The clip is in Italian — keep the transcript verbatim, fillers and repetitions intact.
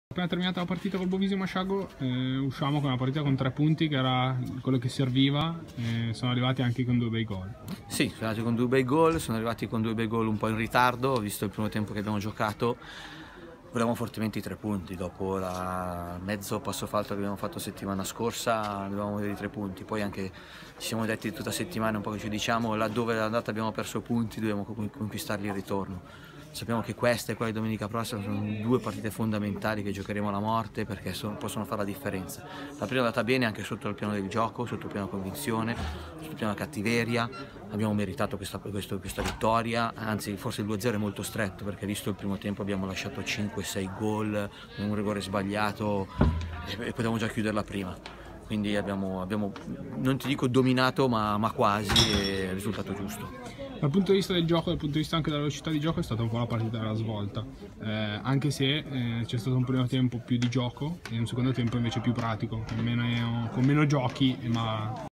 Appena terminata la partita col Bovisio Masciago eh, usciamo con una partita con tre punti che era quello che serviva, e sono arrivati anche con due bei gol. Sì, sono arrivati con due bei gol, sono arrivati con due bei gol un po' in ritardo, visto il primo tempo che abbiamo giocato. Volevamo fortemente i tre punti, dopo il mezzo passo falso che abbiamo fatto settimana scorsa dovevamo avere i tre punti, poi anche ci siamo detti tutta settimana un po' che ci diciamo laddove l'andata abbiamo perso punti dobbiamo conquistarli il ritorno. Sappiamo che questa e quella di domenica prossima sono due partite fondamentali che giocheremo alla morte perché sono, possono fare la differenza. La prima è andata bene anche sotto il piano del gioco, sotto il piano convinzione, sotto il piano cattiveria, abbiamo meritato questa, questo, questa vittoria, anzi forse il due a zero è molto stretto perché visto il primo tempo abbiamo lasciato cinque sei gol, un rigore sbagliato e potevamo già chiuderla prima. Quindi abbiamo, abbiamo, non ti dico dominato, ma, ma quasi, e il risultato giusto. Dal punto di vista del gioco, dal punto di vista anche della velocità di gioco, è stata un po' la partita della svolta, eh, anche se eh, c'è stato un primo tempo più di gioco e un secondo tempo invece più pratico, con meno, con meno giochi, ma